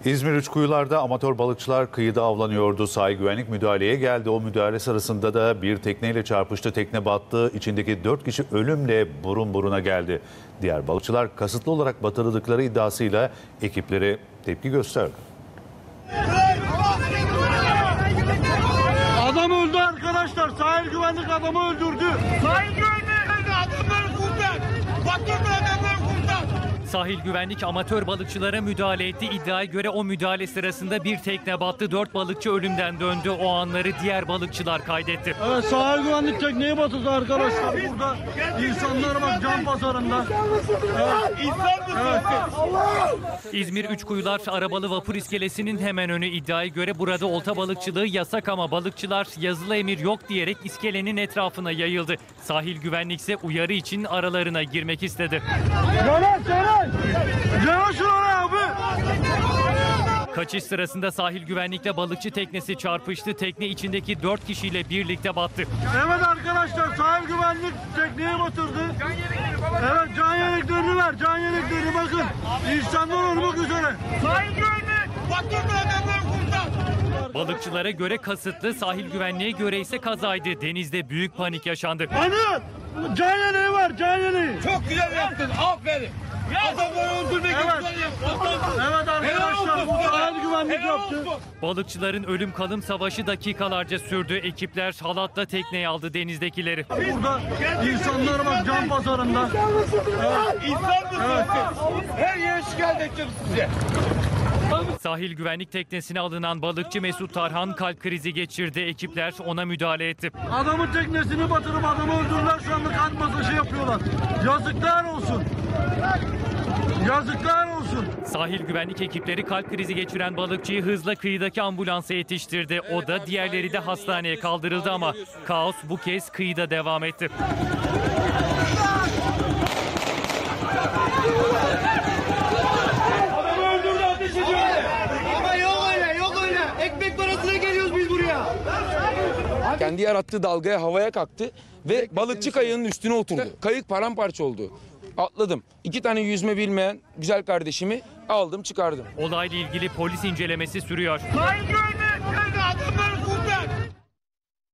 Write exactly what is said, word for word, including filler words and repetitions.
İzmir Üçkuyular'da amatör balıkçılar kıyıda avlanıyordu. Sahil güvenlik müdahaleye geldi. O müdahale sırasında da bir tekneyle çarpıştı. Tekne battı. İçindeki dört kişi ölümle burun buruna geldi. Diğer balıkçılar kasıtlı olarak batırıldıkları iddiasıyla ekiplere tepki gösterdi. Adam öldü arkadaşlar. Sahil güvenlik adamı öldürdü. Sahil güvenlik adamları kurtar. Batırma adamları kurtar. Sahil güvenlik amatör balıkçılara müdahale etti. İddiaya göre o müdahale sırasında bir tekne battı. Dört balıkçı ölümden döndü. O anları diğer balıkçılar kaydetti. Evet, sahil güvenlik tekneyi batırdı arkadaşlar. Burada insanlar bak can pazarında. Evet. Evet. İzmir Üçkuyular arabalı vapur iskelesinin hemen önü. İddiaya göre burada olta balıkçılığı yasak ama balıkçılar yazılı emir yok diyerek iskelenin etrafına yayıldı. Sahil güvenlik ise uyarı için aralarına girmek istedi. Yavaş yavaş. Yavaş oraya abi. Kaçış sırasında sahil güvenlikle balıkçı teknesi çarpıştı. Tekne içindeki dört kişiyle birlikte battı. Evet arkadaşlar, sahil güvenlik tekneyi batırdı. Evet, can yeleklerini ver. Can yeleklerini bakın. İnsanlar olmak üzere. Sahil güvenlik batırma adamları kurtar. Balıkçılara göre kasıtlı, sahil güvenliğe göre ise kazaydı. Denizde büyük panik yaşandı. Anı! Can yeleği var, can yeleği. Çok güzel yaptın. Aferin. Adamları öldürmek Evet. güzel yaptın. Evet arkadaşlar, bu sahil güvenlik yaptı. Balıkçıların ölüm kalım savaşı dakikalarca sürdü. Ekipler halatla tekneye aldı denizdekileri. Burada insanlar bak can pazarında. Evet. İnsan mısınız? Her yere şikayet edeceğim size. Sahil güvenlik teknesine alınan balıkçı Mesut Tarhan kalp krizi geçirdi. Ekipler ona müdahale etti. Adamın teknesini batırıp adamı öldürdüler, şu anda kan masajı yapıyorlar. Yazıklar olsun. Yazıklar olsun. Sahil güvenlik ekipleri kalp krizi geçiren balıkçıyı hızla kıyıdaki ambulansa yetiştirdi. O da diğerleri de hastaneye kaldırıldı ama kaos bu kez kıyıda devam etti. Adamı öldürdü, ateş ediyor. Ama yok öyle, yok öyle. Ekmek parasına geliyoruz biz buraya. Kendi yarattığı dalgaya havaya kalktı ve balıkçı kayığının üstüne oturdu. Kayık paramparça oldu. Atladım. İki tane yüzme bilmeyen güzel kardeşimi aldım, çıkardım. Olayla ilgili polis incelemesi sürüyor. Sahil güvenlik